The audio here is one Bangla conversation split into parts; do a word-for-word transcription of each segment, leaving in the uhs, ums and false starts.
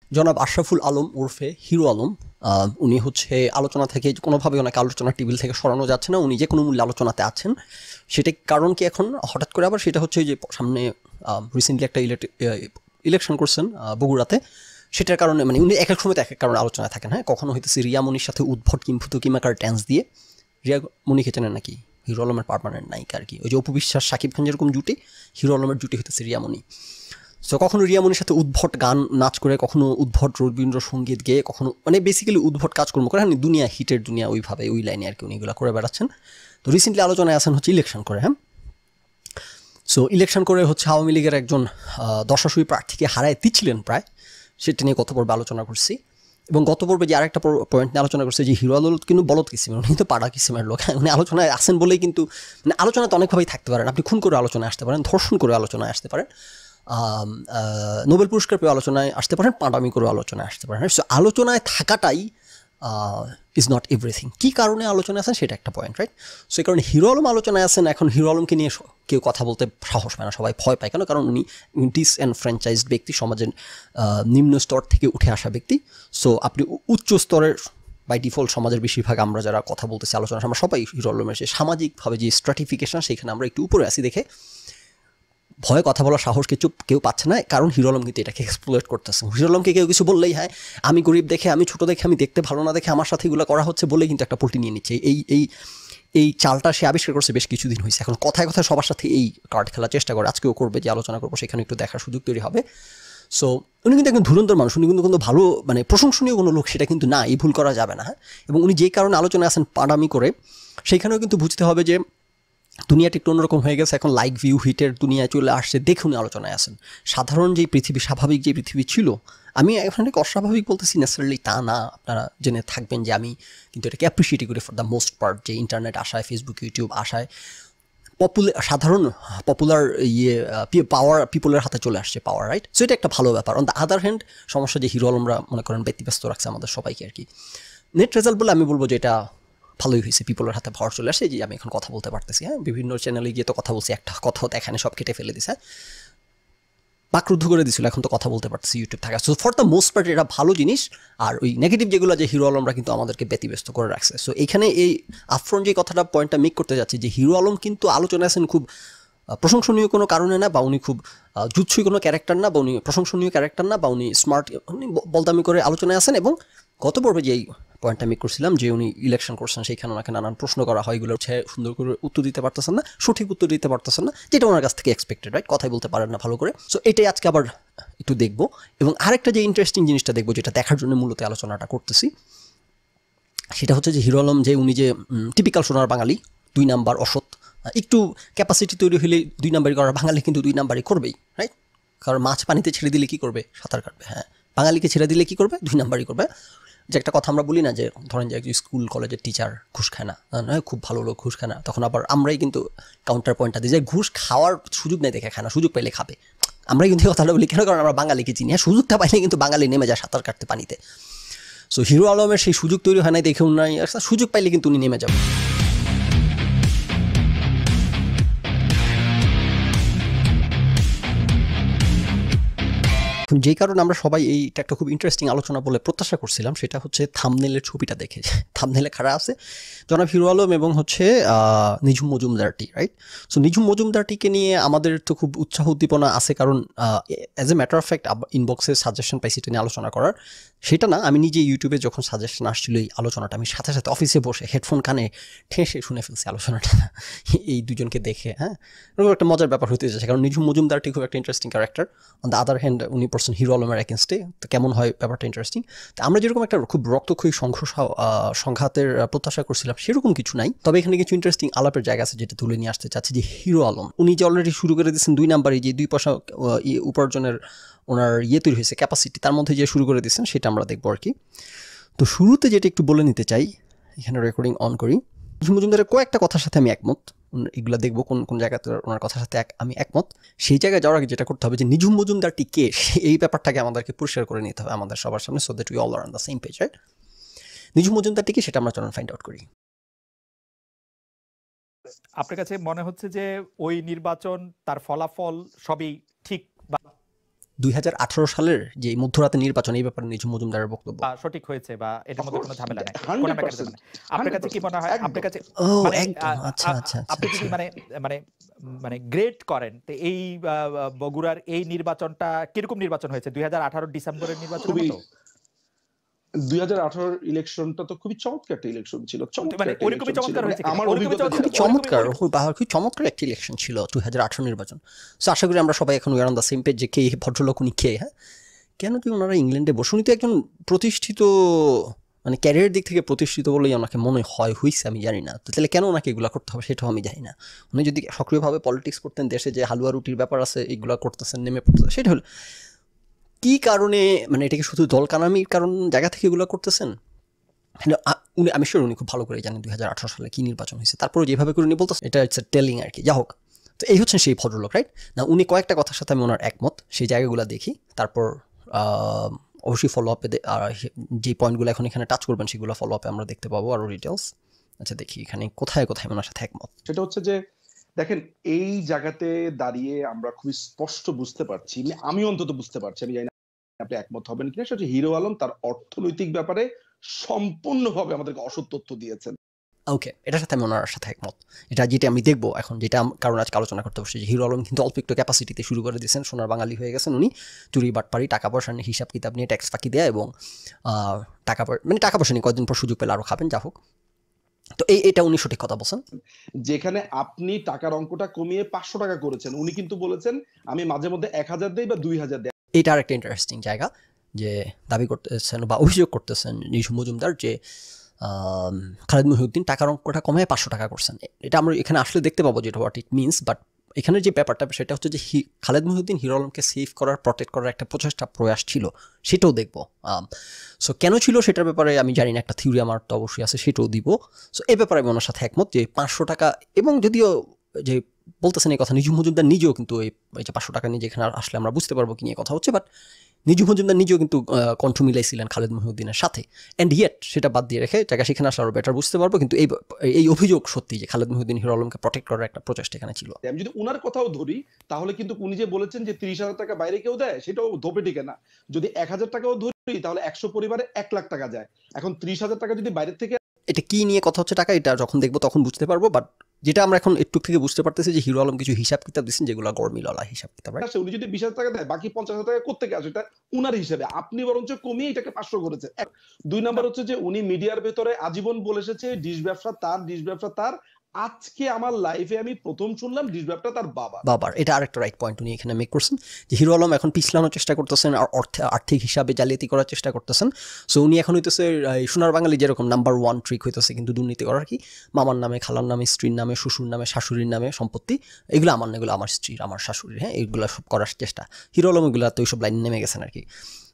জনাব আশরাফুল আলম ওরফে হিরো আলম, আহ, উনি হচ্ছে আলোচনা থেকে কোনোভাবে ওনাকে আলোচনা টেবিল থেকে সরানো যাচ্ছে না, উনি যে কোনো মূল্যে আলোচনাতে আছেন। সেটা কারণ কি এখন হঠাৎ করে আবার সেটা হচ্ছে যে সামনে রিসেন্টলি একটা ইলেকশন করছেন আহ, বগুড়াতে, সেটার কারণে মানে উনি এক এক সময় তো এক এক কারণে আলোচনায় থাকেন। হ্যাঁ, কখনো হইতেছে রিয়ামনির সাথে উদ্ভট কিম্ভূত কিমাকার ড্যান্স দিয়ে। রিয়ামণিকে চেনেন নাকি? হিরো আলমের পার্মানেন্ট নায়িকা আর কি, ওই যে অপু বিশ্বাস শাকিব খান যেরকম জুটি, হিরো আলমের জুটি হইতেছে রিয়ামণি। সো কখনো রিয়ামনির সাথে উদ্ভট গান নাচ করে, কখনো উদ্ভট রবীন্দ্রসঙ্গীত গেয়ে, কখনো মানে বেসিক্যালি উদ্ভট কাজকর্ম করে, মানে দুনিয়া হিটের দুনিয়া ওইভাবে ওই লাইনে আর কি উনি এগুলো করে বেড়াচ্ছেন। তো রিসেন্টলি আলোচনায় আসেন হচ্ছে ইলেকশন করে। হ্যাঁ, সো ইলেকশন করে হচ্ছে আওয়ামী লীগের একজন দশাসুই প্রার্থীকে হারায় দিচ্ছিলেন প্রায়, সেটা নিয়ে গত পর্বে আলোচনা করছি। এবং গত পর্বে যে আরেকটা পয়েন্ট নিয়ে আলোচনা করছে যে হিরো আলম কিন্তু বলদ কিসিমের, উনি কিন্তু পাড়া কিসিমের লোক। উনি আলোচনায় আসেন বলেই কিন্তু, মানে আলোচনায় তো অনেকভাবেই থাকতে পারেন, আপনি খুন করে আলোচনায় আসতে পারেন, ধর্ষণ করে আলোচনায় আসতে পারেন, নোবেল পুরস্কার পেয়ে আলোচনায় আসতে পারেন, পাঁডামি করে আলোচনায় আসতে পারেন। সো আলোচনায় থাকাটাই ইজ নট এভরিথিং। কী কারণে আলোচনায় আসেন সেটা একটা পয়েন্ট, রাইট? সো এই কারণে হিরো আলম আলোচনায় আসেন। এখন হিরো আলমকে নিয়ে কেউ কথা বলতে সাহস পায় না, সবাই ভয় পায়। কেন? কারণ উনি ডিস এনফ্র্যাঞ্চাইজড ব্যক্তি, সমাজের নিম্ন স্তর থেকে উঠে আসা ব্যক্তি। সো আপনি উচ্চ স্তরের বাই ডিফল্ট সমাজের বেশিরভাগ আমরা যারা কথা বলতেছি আলোচনা, আমরা সবাই হিরো আলমের সে সামাজিকভাবে যে স্ট্র্যাটিফিকেশন, সেখানে আমরা একটু উপরে আসি দেখে ভয়ে কথা বলার সাহস কিছু কেউ পাচ্ছে না, কারণ হিরো আলম কিন্তু এটাকে এক্সপ্লোর করতেছে। হিরো আলমকে কেউ কিছু বললেই, হ্যাঁ আমি গরিব দেখে, আমি ছোটো দেখে, আমি দেখতে ভালো না দেখে আমার সাথে এগুলো করা হচ্ছে বলেই কিন্তু একটা পল্টি নিয়ে নিচ্ছে। এই এই এই চালটা সে আবিষ্কার করছে বেশ কিছুদিন হয়েছে। এখন কথায় কথায় সবার সাথে এই কার্ড খেলার চেষ্টা করে, আজকেও করবে, যে আলোচনা করবো সেখানে একটু দেখার সুযোগ তৈরি হবে। সো উনি কিন্তু একজন ধুরন্ধর মানুষ, উনি কিন্তু কোনো ভালো মানে প্রশংসনীয় কোনো লোক সেটা কিন্তু না, এই ভুল করা যাবে না। হ্যাঁ, এবং উনি যেই কারণে আলোচনায় আসেন পাডামি করে, সেইখানেও কিন্তু বুঝতে হবে যে দুনিয়াটা একটু অন্যরকম হয়ে গেছে। এখন লাইক ভিউ হিটের দুনিয়ায় চলে আসছে, দেখুন আলোচনায় আসেন। সাধারণ যেই পৃথিবী, স্বাভাবিক যে পৃথিবী ছিল, আমি এখানে অস্বাভাবিক বলতেছি নেসারালি তা না, আপনারা জেনে থাকবেন যে আমি কিন্তু এটাকে অ্যাপ্রিসিয়েট করি ফর দ্য মোস্ট পার্ট, যে ইন্টারনেট আসায়, ফেসবুক ইউটিউব আসায় পপুলার সাধারণ পপুলার ইয়ে পাওয়ার পিপলের হাতে চলে আসছে পাওয়ার, রাইট? সো এটা একটা ভালো ব্যাপার। অন দ্য আদার হ্যান্ড সমস্যা যে হিরো আলমরা মনে করেন ব্যতিব্যস্ত রাখছে আমাদের সবাইকে আর কি। নেট রেজাল্ট বলে আমি বলবো যে এটা ভালোই হয়েছে, পিপলের হাতে পাওয়ার চলে আসে, যে আমি এখন কথা বলতে পারতেছি। হ্যাঁ, বিভিন্ন চ্যানেলে গিয়ে তো কথা বলছি, একটা কথাও তো এখানে সব কেটে ফেলে দিছে, বাকরুদ্ধ করে দিছিল, এখন তো কথা বলতে পারতেছি ইউটিউব থাকা। So for the most part এটা ভালো জিনিস। আর ওই নেগেটিভ যেগুলো, যে হিরো আলমরা কিন্তু আমাদেরকে ব্যতিব্যস্ত করে রাখছে। সো এখানে এই আফ্রন যে কথাটা পয়েন্টটা মেক করতে যাচ্ছি, যে হিরো আলম কিন্তু আলোচনায় আছেন খুব প্রশংসনীয় কোনো কারণে না, বা উনি খুব জুৎসই কোনো ক্যারেক্টার না, বা উনি প্রশংসনীয় ক্যারেক্টার না, বা উনি স্মার্ট, উনি বলদামি করে আলোচনায় আসেন। এবং গত পর্বে যেই পয়েন্টটা আমি করছিলাম যে উনি ইলেকশন করছেন, সেইখানে ওনাকে নানান প্রশ্ন করা হয়, এগুলো হচ্ছে সুন্দর করে উত্তর দিতে পারতেছেন না, সঠিক উত্তর দিতে পারতেছেন না, যেটা ওনার কাছ থেকে এক্সপেক্টেড, রাইট? কথাই বলতে পারেন না ভালো করে। সো এটাই আজকে আবার একটু দেখবো। এবং আরেকটা যে ইন্টারেস্টিং জিনিসটা দেখবো, যেটা দেখার জন্য মূলত আলোচনাটা করতেছি, সেটা হচ্ছে যে হিরো আলম যে উনি যে টিপিক্যাল সোনার বাঙালি, দুই নাম্বার, অসৎ, একটু ক্যাপাসিটি তৈরি হলে দুই নাম্বারই করার, বাঙালি কিন্তু দুই নাম্বারই করবেই, রাইট? কারণ মাছ পানিতে ছেড়ে দিলে কী করবে? সাঁতার কাটবে। হ্যাঁ, বাঙালিকে ছেড়ে দিলে কী করবে? দুই নাম্বারই করবে। যে একটা কথা আমরা বলি না, যে ধরেন যে স্কুল কলেজের টিচার ঘুষ খায় না, খুব ভালো লোক ঘুষ খায় না, তখন আবার আমরাই কিন্তু কাউন্টার পয়েন্টটা দিই যে ঘুষ খাওয়ার সুযোগ নেই দেখে খায় না, সুযোগ পাইলে খাবে। আমরাই কিন্তু কথাটা বলি, কেন? কারণ আমরা বাঙালিকে চিনি। হ্যাঁ, সুযোগটা পাইলে কিন্তু বাঙালি নেমে যায় সাঁতার কাটতে পানিতে। সো হিরো আলমের সেই সুযোগ তৈরি হয় নাই দেখে উনি, সুযোগ পাইলে কিন্তু উনি নেমে যাবেন। যেই কারণে আমরা সবাই এইটা একটা খুব ইন্টারেস্টিং আলোচনা বলে প্রত্যাশা করছিলাম, সেটা হচ্ছে থাম্বনেলের ছবিটা দেখে। থাম্বনেলে খাড়া আছে জনাব হিরো আলম এবং হচ্ছে নিঝুম মজুমদারটি, রাইট? সো নিঝুম মজুমদারটিকে নিয়ে আমাদের তো খুব উৎসাহ উদ্দীপনা আছে, কারণ as a matter of fact ইনবক্সে সাজেশন পাইছি এটা নিয়ে আলোচনা করার। সেটা না, আমি নিজে ইউটিউবে যখন সাজেশন আসছিল এই আলোচনাটা, আমি সাথে সাথে অফিসে বসে হেডফোন কানে ঠেসে শুনে ফেলছি আলোচনাটা এই দুজনকে দেখে। হ্যাঁ, এরকম একটা মজার ব্যাপার হতে যাচ্ছে, কারণ নিঝুম মজুমদারটি খুব একটা interesting character. On the other hand উনি পার্সন হিরো আলমের এগেনস্টে, তো কেমন হয় ব্যাপারটা ইন্টারেস্টিং। তো আমরা যেরকম একটা খুব রক্তক্ষয়ী সংঘর্ষ সংঘাতের প্রত্যাশা করছিলাম, সেরকম কিছু নাই। তবে এখানে কিছু ইন্টারেস্টিং আলাপের জায়গা আছে, যেটা তুলে নিয়ে আসতে চাচ্ছি। যে হিরো আলম উনি যে অলরেডি শুরু করে দিয়েছেন দুই নাম্বারই, যে দুই পয়সা উপার্জনের ওনার ইয়ে তৈরি হয়েছে ক্যাপাসিটি, তার মধ্যে যে শুরু করে দিয়েছেন সেটা আমরা দেখবো আর কি। তো শুরুতে যেটা একটু বলে নিতে চাই, এখানে রেকর্ডিং অন করি। মজুমদারের কয়েকটা কথার সাথে আমি একমত, এগুলো দেখবো কোন কোন জায়গাতে ওনার কথার সাথে আমি একমত। সেই জায়গায় যাওয়ার আগে যেটা করতে হবে, যে নিঝুম মজুমদারটি কে, এই ব্যাপারটাকে আমাদেরকে পরিষ্কার করে নিতে হবে আমাদের সবার সামনে, so that we all are on the same page, right? Nijhum মজুমদারটি কে, সেটা আমরা চলুন ফাইন্ড আউট করি। আপনার কাছে মনে হচ্ছে যে ওই নির্বাচন, তার ফলাফল সবই ঠিক? দুই হাজার আঠারো সালের যে মধ্যরাতে নির্বাচন এই ব্যাপারে নিঝুম মজুমদারের বক্তব্য আহ, সঠিক হয়েছে বা এটার মধ্যে কোনো ঝামেলা নাই, কোনো হান্ড্রেড মেকানিজম পার্সেন্ট নাই। আপনার কাছে কি মনে হয়, আপনার কাছে ও মানে একদম আহ, আচ্ছা আহ, আচ্ছা আচ্ছা আপনি যদি আচ্ছা মানে মানে মানে গ্রেড করেন তো এই আহ, বগুড়ার এই নির্বাচনটা কিরকম নির্বাচন হয়েছে দুই হাজার আঠারো ডিসেম্বরের নির্বাচনের খুবই মতো? দুই হাজার আঠারোর ইলেকশনটা তো খুবই চমৎকার একটা ইলেকশন ছিল, চমৎকার মানে একটা ওরকমই ইলেকশন ছিল, চমৎকার মানে হয়েছে কিনা? আমার ওরকমই অভিজ্ঞতা খুবই চমৎকার, যেটা। চমৎকার ওরকমই- খুব ভালো- খুবই চমৎকার একটা ইলেকশন ছিল দুই হাজার আঠারো নির্বাচন। সো আশা করি আমরা সবাই এখন we are on the same page যে কে ভদ্রলোক উনি কে। হ্যাঁ, কেন তুই ওনারা ইংল্যান্ডে বসে, উনি তো একজন প্রতিষ্ঠিত মানে ক্যারিয়ার দিক থেকে প্রতিষ্ঠিত বলেই ওনাকে মনে হয় হয়েছে, আমি জানি না। তো তাহলে কেন ওনাকে এগুলো করতে হবে সেটাও আমি জানি না। উনি যদি সক্রিয়ভাবে পলিটিক্স করতেন, দেশে যে হালুয়া রুটির ব্যাপার আছে এগুলো করতেছেন, নেমে পড়তেছেন, সেটা হলো কী কারণে, মানে এটাকে শুধু দলকানামির কারণ জায়গা থেকে এগুলো করতেছেন? হ্যালো, উনি আমি শিওর উনি খুব ভালো করে জানেন দুই হাজার আঠারো সালে কী নির্বাচন হয়েছে, তারপরে যেভাবে করে উনি বলতেছেন এটা ইটস টেলিং আর কি। যা হোক, তো এই হচ্ছেন সেই ভদ্রলোক, রাইট না? উনি কয়েকটা কথার সাথে আমি ওনার একমত, সেই জায়গাগুলো দেখি, তারপর অবশ্যই ফলো আপে আর যে পয়েন্টগুলো এখন এখানে টাচ করবেন সেগুলো ফলো আপে আমরা দেখতে পাবো আরও ডিটেলস। আচ্ছা দেখি এখানে কোথায় কোথায় ওনার সাথে একমত। সেটা হচ্ছে যে দেখেন, এই জায়গাতে দাঁড়িয়ে আমরা খুবই স্পষ্ট বুঝতে পারছি, মানে আমি অন্তত বুঝতে পারছি, আমি জানি না আপনি একমত হবেন কিনা, সেটা হচ্ছে হিরো আলম তার অর্থনৈতিক ব্যাপারে সম্পূর্ণভাবে আমাদেরকে অসৎ তথ্য দিয়েছেন। ওকে, এটার সাথে আমি ওনার সাথে একমত। এটা যেটা আমি দেখবো এখন, যেটা কারণ আজকে আলোচনা করতে বসছি, যে হিরো আলম কিন্তু অল্প একটু ক্যাপাসিটিতে শুরু করে দিয়েছেন, সোনার বাঙালি হয়ে গেছেন উনি, চুরি বাটপারি টাকা পয়সা নিয়ে হিসাব কিতাব নিয়ে ট্যাক্স ফাঁকি দেয়া এবং টাকা পয়সা মানে টাকা পয়সা নিয়ে কয়েকদিন পর সুযোগ পেলে আরও খাবেন। যা হোক, তো এই এটা উনি সঠিক কথা বলছেন। যেখানে আপনি টাকার অঙ্কটা কমিয়ে পাঁচশো টাকা করেছেন, উনি কিন্তু বলেছেন আমি মাঝে মধ্যে এক হাজার দেই বা দুই হাজার দেই। এটা আর একটা ইন্টারেস্টিং জায়গা, যে দাবি করতেছেন বা অভিযোগ করতেছেন নিঝুম মজুমদার যে খালেদ মহিউদ্দিন টাকার অঙ্কটা কমায় পাঁচশো টাকা করছেন। এটা আমরা এখানে আসলে দেখতে পাবো যেটা হোয়াট ইট মিনস, বাট এখানে যে ব্যাপারটা সেটা হচ্ছে যে খালেদ মহিউদ্দিন হিরো আলমকে সেভ করার, প্রটেক্ট করার একটা প্রচেষ্টা প্রয়াস ছিল, সেটাও দেখবো। সো কেন ছিল সেটার ব্যাপারে আমি জানি না, একটা থিওরি আমার তো অবশ্যই আছে, সেটাও দিব। সো এই ব্যাপারে আমি ওনার সাথে একমত যে পাঁচশো টাকা, এবং যদিও যে বলতেছেন এই কথা, নিঝুম মজুমদার নিজেও কিন্তু এই যে পাঁচশো টাকা নিয়ে যেখানে আসলে আমরা বুঝতে পারবো কি নিয়ে কথা হচ্ছে, বাট নিঝুম মজুমদার নিজেও কিন্তু কণ্ঠ মিলাইছিলেন খালেদ মহিউদ্দিনের সাথে, অ্যান্ড ইয়েট সেটা বাদ দিয়ে রেখে জায়গা সেখানে আসলে আরও বেটার বুঝতে পারবো। কিন্তু এই এই অভিযোগ সত্যি যে খালেদ মহিউদ্দিন হিরো আলমকে প্রটেক্ট করার একটা প্রচেষ্টা এখানে ছিল। আমি যদি উনার কথাও ধরি তাহলে কিন্তু উনি যে বলেছেন যে ত্রিশ হাজার টাকা বাইরে কেউ দেয়, সেটাও ধোপে টিকে না। যদি এক হাজার টাকাও ধরি তাহলে একশো পরিবারে এক লাখ টাকা যায়। এখন ত্রিশ হাজার টাকা যদি বাইরের থেকে, এটা কি নিয়ে কথা হচ্ছে টাকা, এটা যখন দেখবো তখন বুঝতে পারবো। বাট যেটা আমরা এখন একটু থেকে বুঝতে পারতেছি যে হিরো আলম কিছু হিসাব কিতাব দিচ্ছেন যেগুলো গরমিলওয়ালা হিসাব কিতাব। উনি যদি বিশ হাজার টাকা দেয়, বাকি পঞ্চাশ হাজার টাকা কোথেকে আসে, এটা উনার হিসেবে। আপনি বরঞ্চ কমিয়ে এটাকে পাঁচশো করেছে। দুই নাম্বার হচ্ছে যে উনি মিডিয়ার ভেতরে আজীবন বলে এসেছে ডিশ ব্যবসা তার, ডিশ ব্যবসা তার। আজকে আমার লাইফে আমি প্রথম শুনলাম ডিশ ব্যবসা তার বাবা বাবার। এটা আরেকটা রাইট পয়েন্ট উনি এখানে মেক করছেন, যে হিরো আলম এখন পিছলানোর চেষ্টা করতেছেন আর অর্থ আর্থিক হিসাবে জালিয়াতি করার চেষ্টা করতেছেন। সো উনি এখন হইতেছে সোনার বাঙালি যেরকম নাম্বার ওয়ান ট্রিক হইতেছে কিন্তু দুর্নীতি করার, কি মামার নামে, খালার নামে, স্ত্রীর নামে, শ্বশুর নামে, শাশুড়ির নামে সম্পত্তি, এগুলো আমার না, এগুলো আমার স্ত্রীর, আমার শাশুড়ির, হ্যাঁ, এগুলো সব করার চেষ্টা। হিরো আলম এগুলো তো ওইসব লাইন নেমে গেছেন আর কি।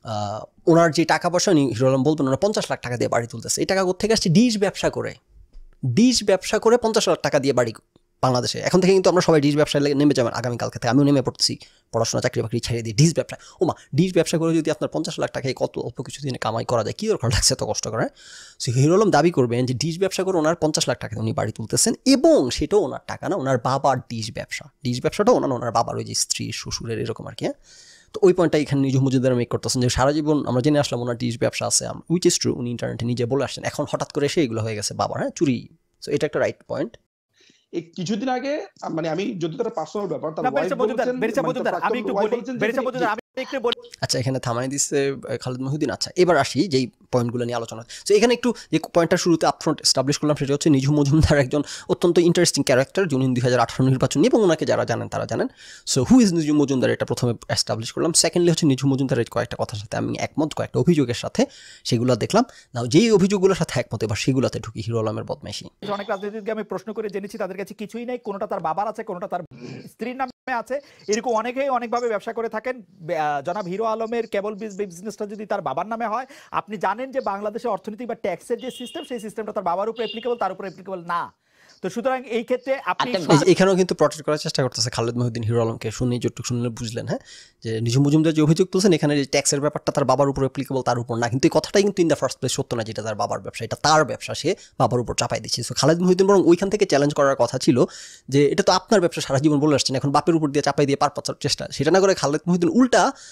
ওনার যে টাকা পয়সা উনি হিরো আলম বলবেন ওনার পঞ্চাশ লাখ টাকা দিয়ে বাড়ি তুলতেছে, এই টাকা কোথেকে আসছে? ডিশ ব্যবসা করে, ডিশ ব্যবসা করে পঞ্চাশ লাখ টাকা দিয়ে বাড়ি বাংলাদেশে। এখন থেকে কিন্তু আমরা সবাই ডিশ ব্যবসায় নেমে যাবেন আগামীকালকে থেকে, আমিও নেমে পড়ছি পড়াশোনা চাকরি বাকরি ছেড়ে দিয়ে ডিশ ব্যবসা। ও মা, ডিশ ব্যবসা করে যদি আপনার পঞ্চাশ লাখ টাকায় কত অল্প কিছু দিনে কামাই করা যায়, কী দরকার লাগছে এত কষ্ট করে? সো হিরো আলম দাবি করবেন যে ডিশ ব্যবসা করে ওনার পঞ্চাশ লাখ টাকা উনি বাড়ি তুলতেছেন, এবং সেটাও ওনার টাকা না, ওনার বাবার ডিশ ব্যবসা। ডিশ ব্যবসাটাও ওনার ওনার বাবার ওই যে স্ত্রী শ্বশুরের এরকম আর কি। হ্যাঁ, তো ওই পয়েন্টটা এখানে নিঝুম মজুমদার মেক করতেছেন যে সারা জীবন আমরা জেনে আসলাম ওনার ডিশ ব্যবসা আছে, উইচ ইজ ট্রু, উনি ইন্টারনেটে নিজে বলে আসছেন, এখন হঠাৎ করে এসে এগুলো হয়ে গেছে বাবার, হ্যাঁ, চুরি। সো এটা একটা রাইট পয়েন্ট। এই কিছুদিন আগে, মানে আমি যদি তার পার্সোনাল ব্যাপার, তার না, ওয়াইফ বেরিসা মজুমদার, বলেছেন, বেরিসা মানে তার মজুমদার, আমি প্রাক্তন একটু ওয়াইফ বলি, বলেছেন যে বেরিসা মজুমদার, আমি একটু বলি। আচ্ছা, এখানে থামাই দিচ্ছে খালেদ মহিউদ্দিন। আচ্ছা, এবার আসি যেই পয়েন্টগুলো নিয়ে আলোচনা। সো এখানে একটু যে পয়েন্টটা শুরুতে আপফ্রন্ট এস্টাবলিশ করলাম সেটা হচ্ছে নিঝুম মজুমদার একজন অত্যন্ত ইন্টারেস্টিং ক্যারেক্টার, যিনি দুই হাজার আঠারো নির্বাচন নিয়ে, এবং ওনাকে যারা জানেন তারা জানেন। So who is Nijhum Majumdar, এটা প্রথমে এস্টাবলিশ করলাম। সেকেন্ডলি হচ্ছে নিঝুম মজুমদারের কয়েকটা কথার সাথে আমি একমত, কয়েকটা অভিযোগের সাথে, সেগুলো দেখলাম। নাও যেই অভিযোগগুলোর সাথে একমত, এবার সেগুলোতে ঢুকি। হিরো আলমের বদমাইশি। অনেক রাজনীতিবিদকে আমি প্রশ্ন করে জেনেছি তাদের কাছে কিছুই নাই, কোনোটা তার বাবার আছে, কোনোটা তার স্ত্রীর নামে আছে, এরকম অনেকেই অনেকভাবে ব্যবসা করে থাকেন। জনাব হিরো আলমের কেবল বিজনেসটা যদি তার বাবার নামে হয়, আপনি জানেন যে বাংলাদেশের অর্থনীতি বা ট্যাক্সের যে সিস্টেম, সেই সিস্টেমটা তার বাবার উপর অ্যাপ্লিকেবল, তার উপর অ্যাপ্লিকেবল না। তো সুতরাং এই ক্ষেত্রে আপনি এখানেও কিন্তু প্রটেক্ট করার চেষ্টা করতেছে খালেদ মহিউদ্দিন হিরো আলমকে, শুনে যতটুকু শুনলে বুঝলেন, হ্যাঁ, যে নিঝুম মজুমদার যে অভিযোগ তুলছেন এখানে যে ট্যাক্সের ব্যাপারটা তার বাবার উপর অ্যাপ্লিকেবল, তার উপর না। কিন্তু এই কথাটাই কিন্তু ইন দ্য ফার্স্ট প্লেস সত্য না, যেটা তার বাবার ব্যবসা, এটা তার ব্যবসা, সে বাবার উপর চাপাই দিচ্ছে। সো খালেদ মহিউদ্দিন বরং ওইখান থেকে চ্যালেঞ্জ করার কথা ছিল যে এটা তো আপনার ব্যবসা, সারা জীবন বলে আসছেন, এখন বাপের উপর দিয়ে চাপাই দিয়ে পার পাচার চেষ্টা, সেটা না করে খালেদ মহিউদ্দিন উল্টা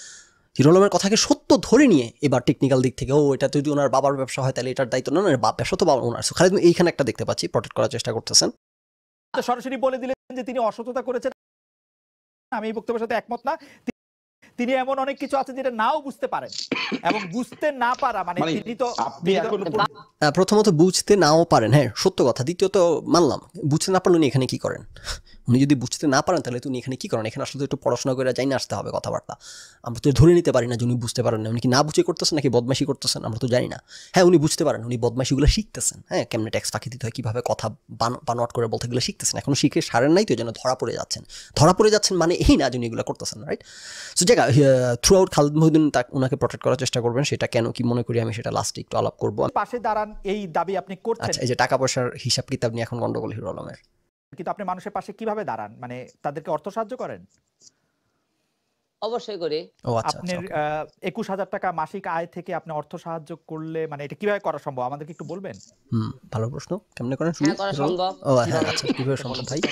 হিরো আলমের কথাকে সত্য ধরে নিয়ে এবার টেকনিক্যাল দিক থেকে ও এটা যদি ওনার বাবার ব্যবসা হয় তাহলে এটার দায়িত্ব না, বাপ ব্যবসা তো বাবা ওনার। খালিদ এইখানে একটা দেখতে পাচ্ছি প্রটেক্ট করার চেষ্টা করতেছেন, সরাসরি বলে দিলেন যে তিনি অসততা করেছেন। আমি এই বক্তব্যের সাথে একমত না। তিনি এমন অনেক কিছু আছে যেটা নাও বুঝতে পারেন, এবং বুঝতে না পারা মানে তিনি তো প্রথমত বুঝতে নাও পারেন, হ্যাঁ সত্য কথা। দ্বিতীয়ত মানলাম বুঝতে না পারলে উনি এখানে কি করেন? উনি যদি বুঝতে না পারেন তাহলে উনি এখানে কি করেন? এখানে আসলে একটু পড়াশোনা করে যাই না আসতে হবে কথাবার্তা। আমরা তো ধরে নিতে পারি না যে উনি বুঝতে পারেন না। উনি কি না বুঝে করতেছেন নাকি বদমাইশি করতেছেন আমরা তো জানি না। হ্যাঁ উনি বুঝতে পারেন, উনি বদমাইশিগুলো শিখতেছেন, হ্যাঁ কেমনে ট্যাক্স ফাঁকি দিতে হয়, কীভাবে কথা বানোয়াট করে বলতে গেলে শিখতেছেন। এখন শিখে সারেন নাই তো যেন ধরা পড়ে যাচ্ছেন। ধরা পড়ে যাচ্ছেন মানে এই না যে উনি এগুলো করতেছেন, রাইট? সো জায়গা থ্রু আউট খালিদ মহিউদ্দিন ওনাকে প্রটেক্ট করার চেষ্টা করবেন, সেটা কেন কি মনে করি আমি সেটা লাস্টে একটু আলাপ করবো। পাশে দাঁড়ান এই দাবি আপনি করছেন। আচ্ছা, এই যে টাকা পয়সার হিসাব কিতাব নিয়ে এখন গন্ডগোল হিরো আলমের, কিন্তু আপনি মানুষের পাশে কিভাবে দাঁড়ান? মানে তাদেরকে অর্থ সাহায্য করেন? অবশ্যই করি। ও আচ্ছা, আপনার একুশ হাজার টাকা মাসিক আয় থেকে আপনি অর্থ সাহায্য করলে মানে এটা কিভাবে করা সম্ভব আমাদেরকে একটু বলবেন? হুম, ভালো প্রশ্ন। কেমনে করেন শুনি? হ্যাঁ করা সম্ভব। ও হ্যাঁ আচ্ছা, কিভাবে সম্ভব ভাই?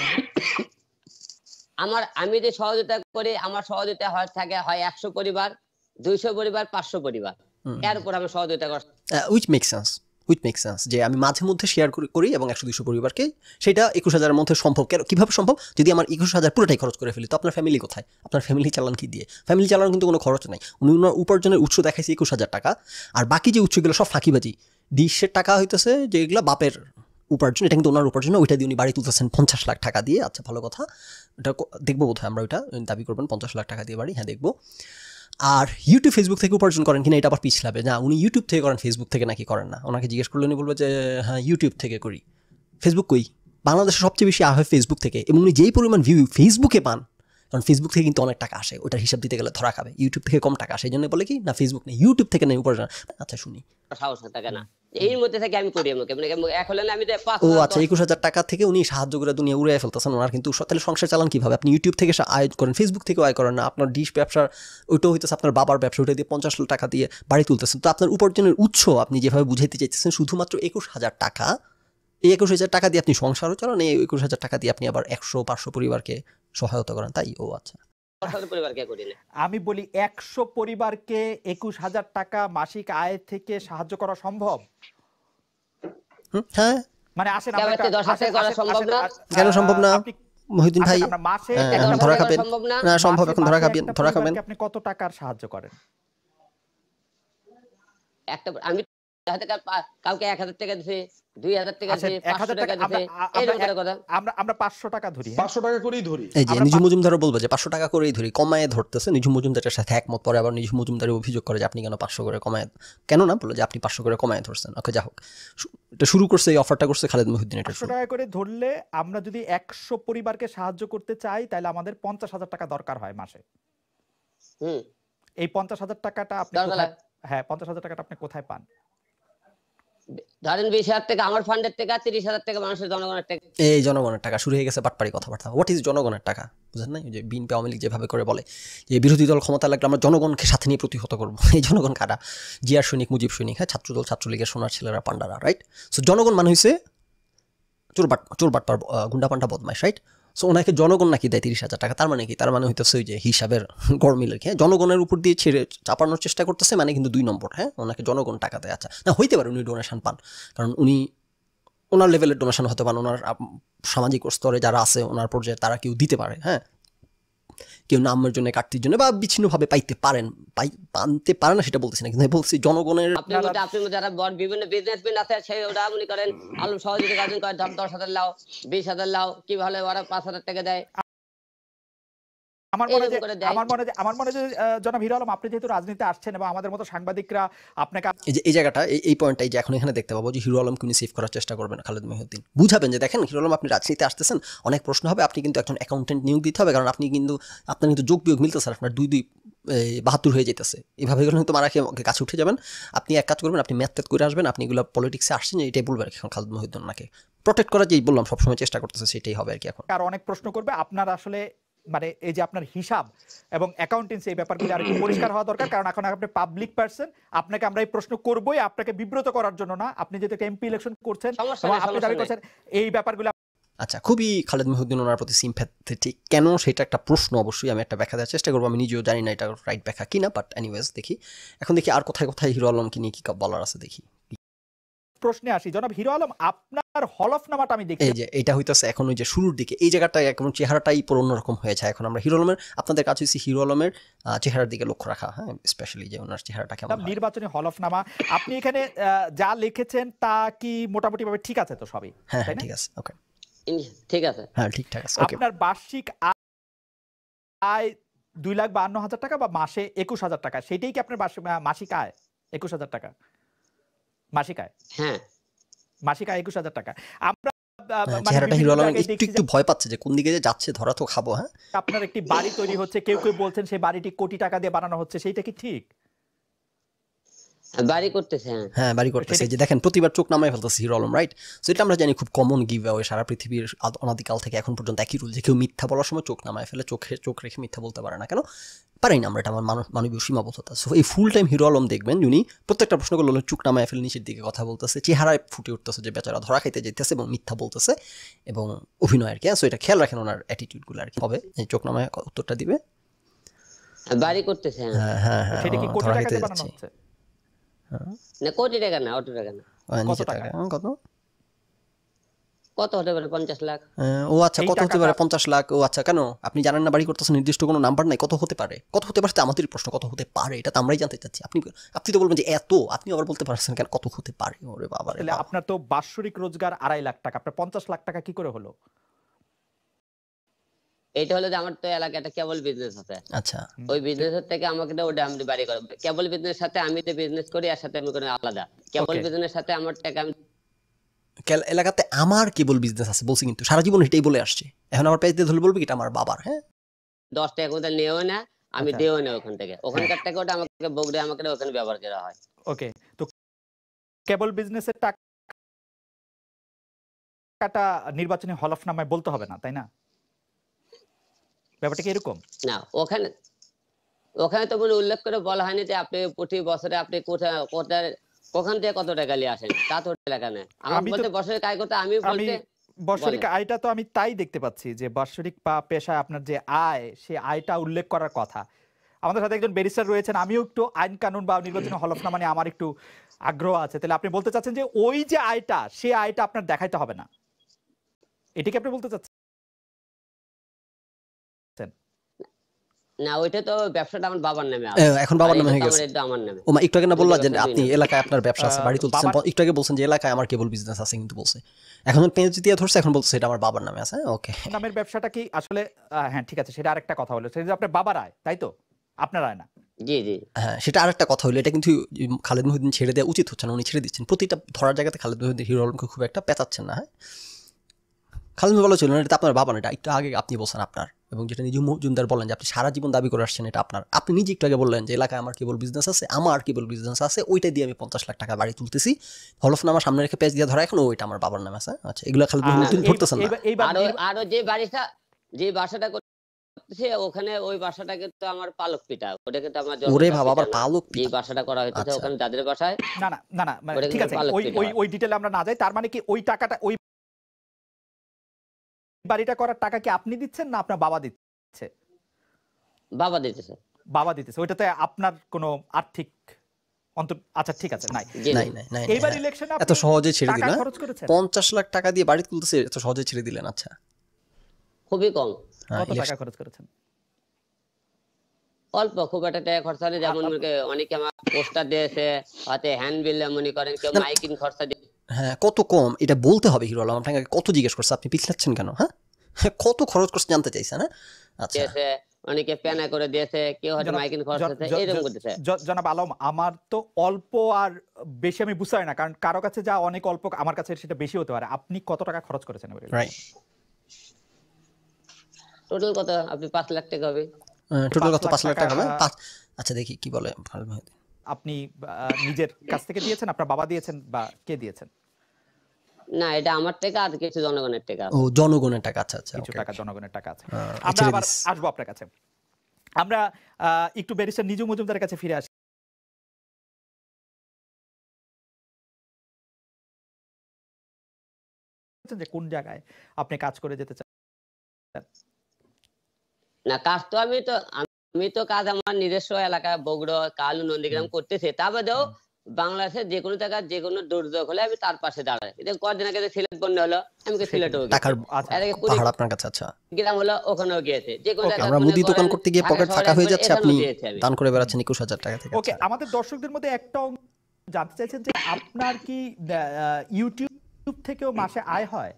আমার আমি যে সহযোগিতা করি, আমার সহযোগিতা হয় থাকে হয় একশো পরিবার, দুইশো পরিবার, পাঁচশো পরিবার, এর উপর আমি সহযোগিতা করি। Which make sense, which make sense যে আমি মাঝে মধ্যে শেয়ার করি এবং একশো দুইশো পরিবারকে, সেটা একুশ হাজারের মধ্যে সম্ভব। কীভাবে সম্ভব? যদি আমার একুশ হাজার পুরোটাই খরচ করে ফেলি তো আপনার ফ্যামিলি কোথায়? আপনার ফ্যামিলি চালান কি দিয়ে? ফ্যামিলি চালানোর কিন্তু কোনো খরচ নেই। উনি ওনার উপার্জনের উৎস দেখাইছে একুশ হাজার টাকা, আর বাকি যে উৎসগুলো সব ফাঁকিবাজি। ডিশের টাকা হইতেছে যেগুলো বাপের উপার্জন, এটা কিন্তু ওনার উপার্জন, ওইটা দিয়ে উনি বাড়ি তুলতেছেন পঞ্চাশ লাখ টাকা দিয়ে। আচ্ছা ভালো কথা, ওটা দেখবো বোধ হয় আমরা, ওইটা দাবি করবেন পঞ্চাশ লাখ টাকা দিয়ে বাড়ি, হ্যাঁ দেখবো। আর ইউটিউব ফেসবুক থেকে উপার্জন করেন কিনা এটা আবার পিছলাবে না, উনি ইউটিউব থেকে করেন ফেসবুক থেকে নাকি করেন না। ওনাকে জিজ্ঞেস করলে উনি বলবে যে হ্যাঁ ইউটিউব থেকে করি। ফেসবুক কই? বাংলাদেশে সবচেয়ে বেশি আয় হয় ফেসবুক থেকে, এবং উনি যেই পরিমাণ ভিউ ফেসবুকে পান, কারণ ফেসবুক থেকে কিন্তু অনেক টাকা আসে, ওটার হিসাব দিতে গেলে ধরা খাবে। ইউটিউব থেকে কম টাকা আসে, এই জন্য বলে কি না ফেসবুক নেই, ইউটিউব থেকে নেই উপার্জন। আচ্ছা শুনি। সাহস থাকে না এর মধ্যে থেকে আমি করি আমাকে মানে এক হলে আমি ও আচ্ছা, একুশ হাজার টাকা থেকে উনি সাহায্য করে দুনিয়া উড়ে ফেলতেছেন ওনার, কিন্তু তাহলে সংসার চালান কিভাবে? আপনি ইউটিউব থেকে আয় করেন, ফেসবুক থেকেও আয় করেন না। আপনার ডিশ ব্যবসার ওইটাও হইতেছে আপনার বাবার ব্যবসা, ওইটা দিয়ে পঞ্চাশ লাখ টাকা দিয়ে বাড়ি তুলতেছেন। তো আপনার উপার্জনের উৎস আপনি যেভাবে বুঝাইতে চাইতেছেন শুধুমাত্র একুশ হাজার টাকা, এই একুশ হাজার টাকা দিয়ে আপনি সংসারও চালান, এই একুশ হাজার টাকা দিয়ে আপনি আবার একশো পাঁচশো পরিবারকে সহায়তা করেন, তাই? ও আচ্ছা, আমি বলি একশো পরিবারকে একুশ হাজার টাকা মাসিক আয় থেকে সাহায্য করা সম্ভব? হ্যাঁ মানে আসেন কেন সম্ভব না মহিউদ্দিন ভাই? মাসে ধরা খাবেন না? সম্ভব, এখন ধরা খাবেন, ধরা খাবেন। আপনি কত টাকার সাহায্য করেন? একটা আমি কাউকে এক হাজার টাকা দিছি, দুই হাজার টাকা দিছি, পাঁচশো টাকা দিছি, এরকম কথা। আমরা আমরা পাঁচশো টাকা ধরি, পাঁচশো টাকা করেই ধরি। এই যে নিজু মজুমদারও বলবে যে পাঁচশো টাকা করেই ধরি, কমায় ধরতেছে। নিজু মজুমদারের সাথে একমত, পরে আবার নিজু মজুমদারের অভিযোগ করে যে আপনি কেন পাঁচশো করে কমায়, কেন না বলে যে আপনি পাঁচশো করে কমায় ধরছেন। ওকে যা হোক, এটা শুরু করছে, এই অফারটা করছে খালিদ মহিউদ্দিন। এটা পাঁচশো টাকা করে ধরলে আমরা যদি একশো পরিবারকে সাহায্য করতে চাই তাহলে আমাদের পঞ্চাশ হাজার টাকা দরকার হয় মাসে। হুম, এই পঞ্চাশ হাজার টাকাটা আপনি হ্যাঁ পঞ্চাশ হাজার টাকাটা আপনি কোথায় পান? ধরেন বিশ হাজার টাকা আমার ফান্ডের টাকা, তিরিশ হাজার টাকা মানুষের জনগণের টাকা। এই জনগণের টাকা শুরু হয়ে গেছে বাটপারি কথাবার্তা। হোয়াট ইজ জনগণের টাকা? বুঝেন না? যে বিএনপি আওয়ামী লীগ যেভাবে করে বলে যে বিরোধী দল ক্ষমতা লাগলে আমরা জনগণকে সাথে নিয়ে প্রতিহত করবো। এই জনগণ কারা? জিয়ার সৈনিক, মুজিব সৈনিক, হ্যাঁ ছাত্রদল, ছাত্রলীগের সোনার ছেলেরা, পান্ডারা, রাইট? সো জনগণ মানে হয়েছে চোরবাট চোরবাটপার গুন্ডা পান্ডা বদমাইশ, রাইট? সো ওনাকে জনগণ নাকি দেয় তিরিশ হাজার টাকা, তার মানে কি? তার মানে হইতেছে ওই যে হিসাবের গরমিলের, হ্যাঁ জনগণের উপর দিয়ে ছেড়ে চাপানোর চেষ্টা করতেছে, মানে কিন্তু দুই নম্বর। হ্যাঁ ওনাকে জনগণ টাকা দেয়। আচ্ছা না, হইতে পারে উনি ডোনেশন পান, কারণ উনি ওনার লেভেলের ডোনেশন হতে পান, ওনার সামাজিক স্তরে যারা আছে ওনার পর্যায়ে তারা কেউ দিতে পারে, হ্যাঁ কেউ নামের জন্য, কাটতির জন্য বা বিচ্ছিন্নভাবে পাইতে পারেন, পাই পানতে পারে না সেটা বলতেছি না, কিন্তু বলছি জনগণের। আপনি আপনি যারা বড় বিভিন্ন বিজনেসম্যান আছে সেই ওরা মনে করেন আলু সহযোগিতা কাজ করে, দশ হাজার লাও, বিশ হাজার লাও, কিভাবে ওরা পাঁচ হাজার টাকা দেয়। আমার মনে হয় আমার মনে হয় আমার মনে হয় জনাব হিরো আলম, আপনি যেহেতু রাজনীতিতে আসছেন এবং আমাদের মতো সাংবাদিকরা আপনাকে এই যে এই জায়গাটা, এই পয়েন্টটাই যে এখন এখানে দেখতে পাবো যে হিরো আলমকে উনি সেভ করার চেষ্টা করবেন খালিদ মহিউদ্দিন। বুঝাবেন যে দেখেন হিরো আলম আপনি রাজনীতিতে আসতেছেন, অনেক প্রশ্ন হবে, আপনি কিন্তু একজন অ্যাকাউন্টেন্ট নিয়োগ দিতে হবে, কারণ আপনি কিন্তু আপনার কিন্তু যোগ বিয়োগ মিলতেছে, আপনার দুই দুই বাহাত্তর হয়ে যেতেছে। এইভাবে গেলে কিন্তু মারা খেয়ে কাছে উঠে যাবেন। আপনি এক কাজ করবেন, আপনি ম্যাথ ত্যাথ করে আসবেন, আপনি এগুলো পলিটিক্সে আসছেন, এটাই বলবেন এখন খালিদ মহিউদ্দিন ওনাকে প্রোটেক্ট করার যেই বললাম সবসময় চেষ্টা করতেছে, সেটাই হবে আর কি। এখন আর অনেক প্রশ্ন করবে আপনার আসলে মানে এই যে আপনার হিসাব এবং অ্যাকাউন্টেন্সি, এই ব্যাপারগুলো আর একটু পরিষ্কার হওয়া দরকার, কারণ এখন আপনি পাবলিক পারসন, আপনাকে আমরা এই প্রশ্ন করবোই আপনাকে বিব্রত করার জন্য না। আপনি যেহেতু এমপি ইলেকশন করছেন, আপনি দাবি করছেন এই ব্যাপারগুলো আচ্ছা, খুবই খালেদ মহিউদ্দিন ওনার প্রতি সিম্প্যাথেটিক কেন সেটা একটা প্রশ্ন, অবশ্যই আমি একটা ব্যাখ্যা দেওয়ার চেষ্টা করবো। আমি নিজেও জানি না এটা রাইট ব্যাখ্যা কিনা, বাট এনিওয়েজ দেখি এখন দেখি আর কোথায় কোথায় হিরো আলমকে নিয়ে কি বলার আছে দেখি। প্রশ্নে আসি, জনাব হিরো আলম, আপনার হলফনামাটা আমি দেখি, এই যে এটা হইতেছে এখন ওই যে শুরুর দিকে এই জায়গাটা এখন চেহারাটাই পুরো অন্যরকম হয়ে যায়। এখন আমরা হিরো আলমের, আপনাদের কাছে হচ্ছে হিরো আলমের চেহারার দিকে লক্ষ্য রাখা, হ্যাঁ, স্পেশালি যে ওনার চেহারাটা কেমন হয়। নির্বাচনী হলফনামা আপনি এখানে আহ, যা লিখেছেন তা কি মোটামুটি ভাবে ঠিক আছে তো সবই? হ্যাঁ তাই হ্যাঁ না? ঠিক আছে, ওকে, ঠিক আছে, হ্যাঁ ঠিকঠাক আছে, ওকে। আপনার বার্ষিক আয় দুই লাখ বান্ন হাজার টাকা বা মাসে একুশ হাজার টাকা, সেটাই কি আপনার বার্ষিক- আহ, মাসিক আয় একুশ হাজার টাকা? মাসিক আয়, হ্যাঁ মাসিক আয় একুশ হাজার টাকা। আমরা আহ, হ্যাঁ, মানে চেহারাটা বিভিন্ন হিরো আলমের জায়গায় একটু দেখছি একটু যে ভয় পাচ্ছে যে কোন দিকে যে যাচ্ছে, ধরা তো খাবো। হ্যাঁ, আপনার একটি বাড়ি তৈরি হচ্ছে, কেউ কেউ বলছেন সেই বাড়িটি কোটি টাকা দিয়ে বানানো হচ্ছে, সেইটা কি ঠিক? বাড়ি করতেছে, হ্যাঁ হ্যাঁ বাড়ি করতেছে। সেটা- এই যে দেখেন প্রতিবার চোখ নামায় ফেলতেছে হিরো আলম, রাইট? সো এটা আমরা জানি খুব কমন গিভ অ্যাওয়ে সারা পৃথিবীর আদ- অনাদিকাল থেকে এখন পর্যন্ত একই রুল যে কেউ মিথ্যা বলার সময় চোখ নামায় ফেলে, চোখে চোখ রেখে মিথ্যা বলতে পারে না। কেন পারি না আমরা, এটা আমার মানব মানবীয় সীমাবদ্ধতা। সো এই ফুল টাইম হিরো আলম দেখবেন উনি প্রত্যেকটা প্রশ্ন করলে চোখ নামায় ফেলে নিচের দিকে কথা বলতেছে, চেহারায় ফুটে উঠতেছে যে বেচারা ধরা খাইতে যেতেছে এবং মিথ্যা বলতেছে এবং অভিনয় আর কি। সো এটা খেয়াল রাখেন ওনার অ্যাটিটিউডগুলো আর কি। হবে এই চোখ নামায় উত্তরটা দিবে। বাড়ি করতেছে, হ্যাঁ হ্যাঁ হ্যাঁ হ্যাঁ, সেটা কি ও কোটি ধরা টাকা খাইতে দিয়ে বানানো যাচ্ছে। হচ্ছে? না কোটি টাকা না, অত টাকা না, আহ, কত নিচে টাকা? টাকা কত? কত হতে পারে, পঞ্চাশ লাখ। আহ, ও আচ্ছা, এই কত হতে পারে? টাকাটা- পঞ্চাশ লাখ। ও আচ্ছা, কেন আপনি জানেন না বাড়ি করতেছেন? নির্দিষ্ট কোনো নাম্বার নাই, কত হতে পারে? কত হতে পারে আমাদের প্রশ্ন, কত হতে পারে এটা তো আমরাই জানতে চাচ্ছি। আপনি আপনি তো বলবেন যে এত, আপনি আবার বলতে পারছেন কেন কত হতে পারে? ওরে বাবা রে তাহলে বাবা। আপনার তো বাৎসরিক রোজগার আড়াই লাখ টাকা, আপনার পঞ্চাশ লাখ টাকা কি করে হলো? এইটা হলো যে আমার তো এলাকায় একটা কেবল বিজনেস আছে, আচ্ছা ওই বিজনেসের থেকে আমাকে তো ওটা আমি বাড়ি করব। কেবল বিজনেস সাথে আমি যে বিজনেস করি এর সাথে আমি কোনো আলাদা। কেবল Okay. বিজনেস সাথে আমার টাকা আমি কেল এলাকাতে আমার কেবল বিজনেস আছে বলছি, কিন্তু সারা জীবন এটাই বলে আসছে। এখন আমার পেজ দিয়ে ধরে বলবো কি এটা আমার বাবার? হ্যাঁ, দশ টাকা কোথাও নিয়েও না, আমি আচ্ছা। দিও না ওখান থেকে, ওখানকার টাকা ওটা আমাকে বগুড়ে আমাকে ওখানে ব্যবহার করা হয়। ওকে, তো কেবল বিজনেসের টাকাটা নির্বাচনী হলফনামায় বলতে হবে না, তাই না? ব্যাপারটা কি এরকম? না ওখানে ওখানে তো কোনো উল্লেখ করে বলা হয়নি যে আপনি প্রতি বছরে আপনি কোথায় কোথায় ওখান থেকে কত টাকা নিয়ে আসেন, তা তো লেখা নেই। আমার আমি তো- বলতে বছরে কাজ করতে আমি আমি বলতে বাৎসরিক বলেন। আয়টা তো আমি তাই দেখতে পাচ্ছি যে বাৎসরিক বা পেশায় আপনার যে আয়, সে আয়টা উল্লেখ করার কথা। আমাদের সাথে একজন ব্যারিস্টার রয়েছেন, আমিও একটু আইন কানুন বা নির্বাচনী হলফনামা নিয়ে আমার একটু আগ্রহ আছে। তাহলে আপনি বলতে চাচ্ছেন যে ওই যে আয়টা, সে আয়টা আপনার দেখাইতে হবে না, এটা কি আপনি বলতে চাচ্ছেন? না ওইটা তো ব্যবসাটা আমার বাবার নামে এ, আছে, এখন বাবার আর নামে এটা হয়ে তো গেছে। আমার এটা আমার নামে। ও মা একটু আগে না দুটো বললা যে ব্যবসা দুই আপনি নামে। এলাকায় আপনার ব্যবসা আছে, আহ, বাড়ি তুলতেছেন, বাবার- একটু আগে বলছেন যে এলাকায় আমার কেবল বিজনেস আছে কিন্তু বলছে, এখন পেজ দিয়ে ধরছে, এখন বলছে এটা আমার বাবার নামে আছে। ওকে, নামের ব্যবসাটা কি আসলে আহ, হ্যাঁ ঠিক আছে, সেটা আরেকটা কথা হলো, সেটা যে আপনার বাবার আয়, তাই তো? আপনার আয় না? জি জি হ্যাঁ সেটা আরেকটা কথা হলো, এটা কিন্তু খালেদ মহিউদ্দিন ছেড়ে দেওয়া উচিত হচ্ছে না, উনি ছেড়ে দিচ্ছেন প্রতিটা ধরার জায়গাতে। খালেদ মহিউদ্দিন হিরো আলমকে খুব একটা পেঁচাচ্ছেন না। হ্যাঁ, খালেদ মহিউদ্দিন বলা ছিল না এটা আপনার বাবা না, এটা একটু আগে আপনি বলছেন আপনার, এবং যেটা নিজে মজুমদার বলেন যে আপনি সারা জীবন দাবি করে আসছেন এটা আপনার। আপনি নিজে একটু আগে বললেন যে এলাকায় আমার কেবল বিজনেস আছে, আমার কেবল বিজনেস আছে, ওইটা দিয়ে আমি পঞ্চাশ লাখ টাকা বাড়ি তুলতেছি, হলফনামা সামনে রেখে পেজ দিয়ে ধরা, এখন ওইটা আমার বাবার নামে আছে। আচ্ছা, এগুলো খালেদ আর মহিউদ্দিন এই- ধরতেছেন না। এইবার- এইবার আরো নির্বা- আরো যে বাড়িটা যে বাসাটা করতেছে ওখানে ওই বাসাটাকে তো আমার পালক পিটা, ওটা কিন্তু আমার জন্মের ওরে বাসা বাবা, আবার পিটা না। পালক যে পিটা? বাসাটা করা হইতেছে আচ্ছা। ওখানে যাদের বাসায় না না না না মানে ওটা ঠিক কিন্তু আছে, পালক ওই পিটা ওই হয়। ওই ডিটেলে আমরা না যাই। তার মানে কি ওই টাকাটা, ওই বাড়িটা করার টাকা কি আপনি দিচ্ছেন না আপনার বাবা দিচ্ছে? বাবা দিতেছে। বাবা দিতেছে, ওইটাতে আপনার কোনো আর্থিক অন্তর, আচ্ছা ঠিক আছে, নাই। জি নাই নাই নাই এইবার নাই, ইলেকশনে এত সহজে ছেড়ে টাকা দিলেন? খরচ করেছেন? পঞ্চাশ লাখ টাকা দিয়ে বাড়ি তুলতেছে, এত সহজে ছেড়ে দিলেন? আচ্ছা, খুবই কম, হ্যাঁ, কত টাকা election- খরচ করেছেন? অল্প, খুব একটা টাকা খরচা নেই। যেমন মনে করেন অনেকে আমার পোস্টার দিয়েছে, হাতে হ্যান্ড বিল মনে করেন, কেউ মাইকিং খরচা দিয়ে হ্যাঁ কত কম এটা বলতে হবে হিরো আলম। আপনাকে কত জিজ্ঞেস করছে, আপনি পিছলাচ্ছেন কেন? হ্যাঁ, কত খরচ করছে জানতে চাইছেন? হ্যাঁ আচ্ছা, দিয়েছে, অনেকে পেনা করে দিয়েছে, কেউ হয়তো জনাব- মাইকিং খরচ জ- দিয়েছে, জ- এরকম জ- করতেছে। জ- জনাব আলম, আমার তো অল্প আর বেশি আমি বুঝতে পারি না, কারণ কারো কাছে যা অনেক অল্প, আমার কাছে সেটা বেশি হতে পারে। আপনি কত টাকা খরচ করেছেন এবারে? রাইট। টোটাল কত? আপনি পাঁচ লাখ টাকা হবে। টোটাল পাঁচ কত? লাখ পাঁচ লাখ টাকা হবে? টাকা- পাঁচ, আচ্ছা দেখি কি বলে খালেদ মহিউদ্দিন। আপনি আহ, নিজের কাছ থেকে দিয়েছেন, আপনার বাবা দিয়েছেন, বা কে দিয়েছেন? না এটা আমার টাকা আর কিছু জনগণের টাকা। ও জনগণের টাকা, আচ্ছা আচ্ছা, কিছু okay, টাকা okay. জনগণের টাকা আছে। আহ, আমরা ছেড়ে আবার দিস। আসবো আপনার কাছে। আমরা আহ, একটু ব্যারিস্টার নিজু মজুমদারের কাছে ফিরে আসি। যে কোন জায়গায় আপনি কাজ করে যেতে চান? না কাজ তো আমি তো আমি তো কাজ আমার নিজস্ব এলাকা বগুড়া কালু নন্দীগ্রাম করতেছি, তা বাদেও বাংলাদেশের যে কোনো জায়গায় যে কোনো দুর্যোগ হলে আমি তার পাশে দাঁড়াই। এটা কদিন আগে সিলেট বন্যা হলো, আমি সিলেটেও টাকার পাহাড় আপনার কাছে আচ্ছা গ্রাম হলো ওখানেও গিয়েছে। যে কোনো জায়গায় আমরা মুদি দোকান করতে গিয়ে পকেট ফাঁকা হয়ে যাচ্ছে, আপনি দান করে বেড়াচ্ছেন একুশ হাজার টাকা থেকে। ওকে, আমাদের দর্শকদের মধ্যে একটা জানতে চাইছেন যে আপনার কি ইউটিউব থেকেও মাসে আয় হয়?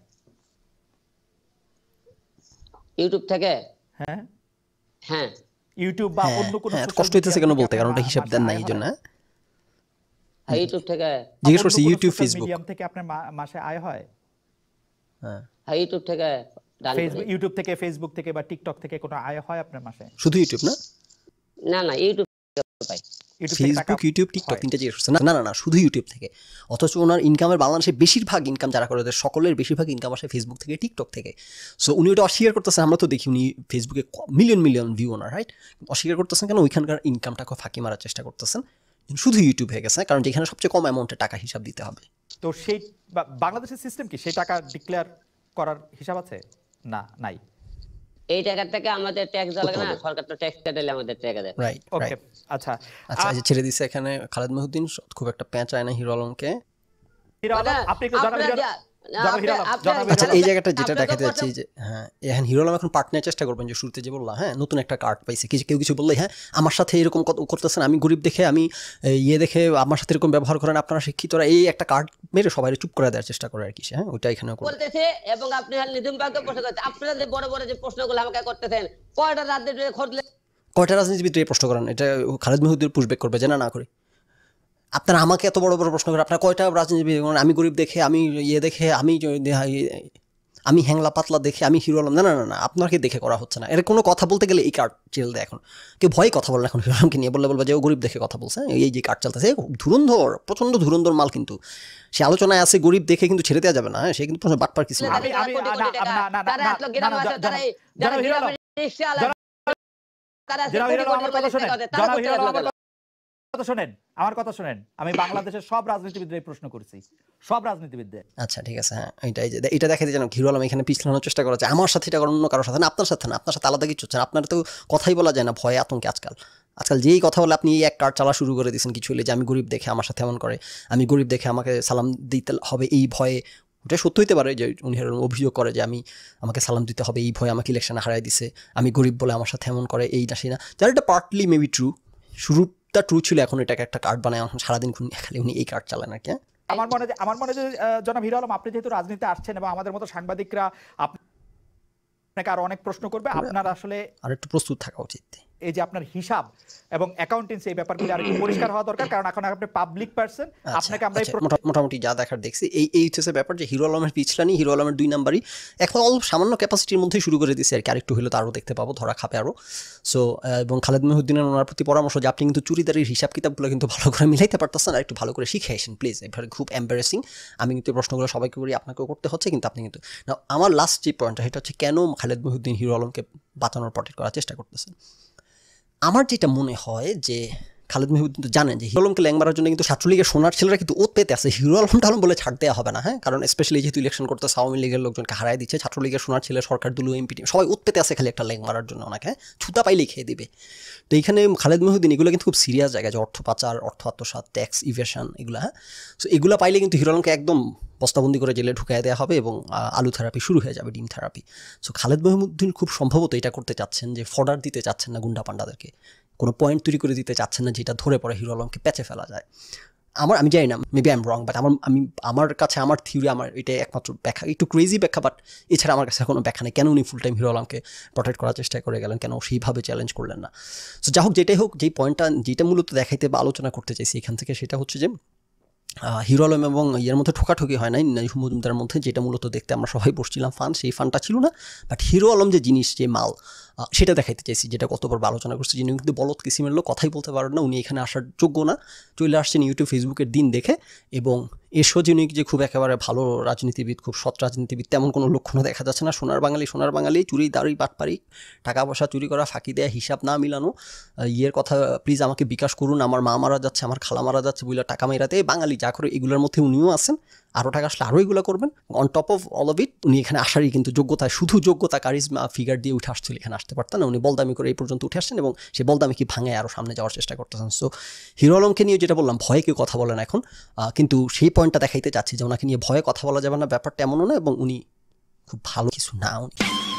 ইউটিউব থেকে? হ্যাঁ হ্যাঁ ইউটিউব বা অন্য কোনো কষ্ট হইতেছে কেন বলতে, কারণ ওটা হিসাব দেন না এই জন্য। ইউটিউব থেকে জিজ্ঞেস করছি, ইউটিউব ফেসবুক মিডিয়াম থেকে আপনার মাসে আয় হয়? হ্যাঁ ইউটিউব থেকে ফেসবুক ইউটিউব থেকে ফেসবুক থেকে বা টিকটক থেকে কোনো আয় হয় আপনার মাসে? শুধু ইউটিউব না? না না ইউটিউব পাই, ফেসবুক ইউটিউব টিকটক তিনটা জিজ্ঞেস করছে। না না না শুধু ইউটিউব থেকে। অথচ ওনার ইনকামের বাংলাদেশে বেশিরভাগ ইনকাম যারা করে ওদের সকলের বেশিরভাগ ইনকাম আসে ফেসবুক থেকে টিকটক থেকে। সো উনি ওটা অস্বীকার করতেছেন, আমরা তো দেখি উনি ফেসবুকে মিলিয়ন মিলিয়ন ভিউ ওনার, রাইট? অস্বীকার করতেছেন কেন? ওইখানকার ইনকামটাকে ফাঁকি মারার চেষ্টা করতেছেন। শুধু ইউটিউব হয়ে গেছে, কারণ যেখানে সবচেয়ে কম অ্যামাউন্টে টাকা হিসাব দিতে হবে। তো সেই বাংলাদেশের সিস্টেম কি সেই টাকা ডিক্লেয়ার করার হিসাব আছে? না নাই। এই টাকা থেকে আমাদের ট্যাক্স দেওয়া লাগে না, সরকার তো ট্যাক্স কাটলে আমাদের টাকা দেয়। রাইট ওকে আচ্ছা আচ্ছা এই যে ছেড়ে দিছে এখানে খালেদ মহিউদ্দিন খুব একটা পেঁচায় না হিরো আলমকে। হিরো আলম আপনি একটু জানাবেন আচ্ছা এই জায়গাটা যেটা দেখাতে যাচ্ছি যে হ্যাঁ এখন হিরো আলম এখন পার্টনার চেষ্টা করবেন, যে শুরুতে যে বললাম হ্যাঁ নতুন একটা কার্ড পাইছে, কিছু কেউ কিছু বললে হ্যাঁ আমার সাথে এরকম করতেছেন, আমি গরিব দেখে আমি ইয়ে দেখে আমার সাথে এরকম ব্যবহার করেন আপনারা শিক্ষিতরা, এই একটা কার্ড মেরে সবাই চুপ করে দেওয়ার চেষ্টা করে আর কি। হ্যাঁ ওইটা এখানে করতেছে। এবং আপনি নিজাম ভাইকে প্রশ্ন করতে, আপনারা যে বড় বড় যে প্রশ্নগুলো আমাকে করতেছেন, কয়টা রাজনীতি খোঁজলে কয়টা রাজনীতিবিদ প্রশ্ন করেন, এটা খালেদ মহিউদ্দিন পুশব্যাক করবে যে না না করে। আপনারা আমাকে এত বড় বড় প্রশ্ন করে, আপনার কয়টা রাজনীতিবিদ, আমি গরিব দেখে, আমি ইয়ে দেখে, আমি আমি হ্যাংলা পাতলা দেখে আমি হিরো আলম, না না না আপনাকে দেখে করা হচ্ছে না। এর কোনো কথা বলতে গেলে এই কার্ড চেল দেয়। এখন কেউ ভয় কথা বলে এখন হিরো আলমকে নিয়ে, বললে বলবে যে ও গরিব দেখে কথা বলছে, এই যে কার্ড চলতেছে ধুরন্ধর, প্রচন্ড ধুরন্ধর মাল। কিন্তু সে আলোচনায় আছে গরিব দেখে কিন্তু ছেড়ে দেওয়া যাবে না, সে কিন্তু বাটপার কিছু শোনেন আমার কথা শোনেন, আমি বাংলাদেশের সব রাজনীতিবিদদের প্রশ্ন করছি, সব রাজনীতিবিদদের। আচ্ছা ঠিক আছে হ্যাঁ এটাই যে এটা দেখাতে যেন হিরো আলম এখানে পিছলানোর চেষ্টা করা যায়, আমার সাথে এটা অন্য কারোর সাথে না, আপনার সাথে না, আপনার সাথে আলাদা কিছু হচ্ছে না, আপনার তো কথাই বলা যায় না ভয়ে আতঙ্কে। আজকাল আজকাল যেই কথা বলে আপনি এই এক কার্ড চালা শুরু করে দিয়েছেন কিছু হলে, যে আমি গরিব দেখে আমার সাথে এমন করে, আমি গরিব দেখে আমাকে সালাম দিতে হবে এই ভয়ে। ওটা সত্য হইতে পারে যে উনি অভিযোগ করে যে আমি আমাকে সালাম দিতে হবে এই ভয়ে, আমাকে ইলেকশনে হারাই দিছে, আমি গরিব বলে আমার সাথে এমন করে, এই না সেই না, যার এটা পার্টলি মেবি ট্রু, শুরু তা ট্রু ছিল, এখন এটাকে একটা কার্ড বানায় এখন সারাদিন খালি উনি এই কার্ড চালান আর কি। আমার মনে হয় আমার মনে হয় জনাব হিরো আলম আপনি যেহেতু রাজনীতিতে আসছেন এবং আমাদের মতো সাংবাদিকরা আপনাকে আরো অনেক প্রশ্ন করবে, আপনার আসলে আর একটু প্রস্তুত থাকা উচিত। এই যে আপনার হিসাব এবং অ্যাকাউন্টেন্সি এই ব্যাপারগুলো আর একটু পরিষ্কার হওয়া দরকার, কারণ এখন আপনি পাবলিক পারসন, আপনাকে আমরা মোটামুটি যা দেখার দেখছি এই এই হচ্ছে ব্যাপার যে হিরো আলমের পিছলানি, হিরো আলমের দুই নাম্বারই এখন অল্প সামান্য ক্যাপাসিটির মধ্যেই শুরু করে দিয়েছে আর কি, আরেকটু হলে তো আরও দেখতে পাবো, ধরা খাবে আরও। সো এবং খালেদ মহিউদ্দিনের ওনার প্রতি পরামর্শ যে আপনি কিন্তু চুরিদারির হিসাব কিতাবগুলো কিন্তু ভালো করে মিলাইতে পারতেছেন, আর একটু ভালো করে শিখে আসেন প্লিজ, এবার খুব এম্বারেসিং। আমি কিন্তু প্রশ্নগুলো সবাইকে করি, আপনাকেও করতে হচ্ছে, কিন্তু আপনি কিন্তু না। আমার লাস্ট যে পয়েন্টটা সেটা হচ্ছে কেন খালেদ মহিউদ্দিন হিরো আলমকে বাঁচানোর প্রটেক্ট করার চেষ্টা করতেছেন। আমার যেটা মনে হয় যে খালেদ মহিউদ্দিন তো জানেন যে হিরো আলমকে ল্যাং মারার জন্য কিন্তু ছাত্রলীগের সোনার ছেলেরা কিন্তু ওত পেতে আছে, হিরো আলম টালম বলে ছাড় দেওয়া হবে না। হ্যাঁ কারণ স্পেশালি যেহেতু ইলেকশন করতে আওয়ামী লীগের লোকজনকে হারাই দিচ্ছে, ছাত্রলীগের সোনার ছেলে, সরকার দলীয় এমপি সবাই ওত পেতে আছে খালি একটা ল্যাং মারার জন্য, ওনাকে ছুতা পাইলেই খেয়ে দিবে। তো এইখানে খালেদ মহিউদ্দিন এগুলো কিন্তু খুব সিরিয়াস জায়গা, যে অর্থ পাচার, অর্থ আত্মসাৎ, ট্যাক্স ইভেশন, এগুলো। হ্যাঁ সো এগুলো পাইলে কিন্তু হিরো আলমকে একদম বস্তাবন্দি করে জেলে ঢুকাই দেওয়া হবে এবং আলু থেরাপি শুরু হয়ে যাবে, ডিম থেরাপি। সো খালেদ মহিউদ্দিন খুব সম্ভবত এটা করতে চাচ্ছেন যে ফর্ডার দিতে চাচ্ছেন না গুন্ডা পান্ডাদেরকে, কোনো পয়েন্ট তৈরি করে দিতে চাচ্ছেন না যেটা ধরে পড়ে হিরো আলমকে প্যাচে ফেলা যায়। আমার আমি জানি না, maybe I am wrong, but আমার আমি আমার কাছে আমার থিওরি, আমার এটা একমাত্র ব্যাখ্যা, একটু ক্রেজি ব্যাখ্যা, বাট এছাড়া আমার কাছে কোনো ব্যাখ্যা নেই কেন উনি ফুল টাইম হিরো আলমকে প্রটেক্ট করার চেষ্টা করে গেলেন, কেন সেইভাবে চ্যালেঞ্জ করলেন না। সো যা হোক, যেটাই হোক, যেই পয়েন্টটা যেটা মূলত দেখাইতে বা আলোচনা করতে চাইছি এখান থেকে, সেটা হচ্ছে যে হিরো আলম এবং ইয়ের মধ্যে ঠোকাঠুকি হয় নাই, নাইজু মজুমদারের মধ্যে, যেটা মূলত দেখতে আমরা সবাই বসছিলাম ফান, সেই ফানটা ছিল না। বাট হিরো আলম যে জিনিস, যে মাল, সেটা দেখাইতে চাইছি, যেটা গতবার আলোচনা করছি। যিনি কিন্তু বলদ কিসিমের লোক, কথাই বলতে পারেন না, উনি এখানে আসার যোগ্য না, চলে আসছেন ইউটিউব ফেসবুকের দিন দেখে, এবং এসো যিনি যে খুব একেবারে ভালো রাজনীতিবিদ, খুব সৎ রাজনীতিবিদ, তেমন কোনো লক্ষণও দেখা যাচ্ছে না। সোনার বাঙালি সোনার বাঙালি চুরি দাড়ি বাটপারি, টাকা পয়সা চুরি করা, ফাঁকি দেয়া, হিসাব না মিলানো, ইয়ের কথা প্লিজ আমাকে বিকাশ করুন, আমার মা মারা যাচ্ছে, আমার খালা মারা যাচ্ছে বলে টাকা মেরাতে বাঙালি যা করে এগুলোর মধ্যে উনিও আছেন। আরও টাকা আসলে আরও এগুলো করবেন। On top of all of it উনি এখানে আসারই কিন্তু যোগ্যতায়, শুধু যোগ্যতা কারিজমা ফিগার দিয়ে উঠে আসছিল, এখানে আসতে পারতেন না। উনি বলদামি করে এই পর্যন্ত উঠে আসছেন এবং সেই বলদামি কি ভাঙায় আরও সামনে যাওয়ার চেষ্টা করতেছেন। সো হিরো আলমকে নিয়ে যেটা বললাম, ভয়ে কেউ কথা বলেন এখন, কিন্তু সেই পয়েন্টটা দেখাইতে চাচ্ছি যে ওনাকে নিয়ে ভয়ে কথা বলা যাবে না, ব্যাপারটা এমনও না, এবং উনি খুব ভালো কিছু না উনি।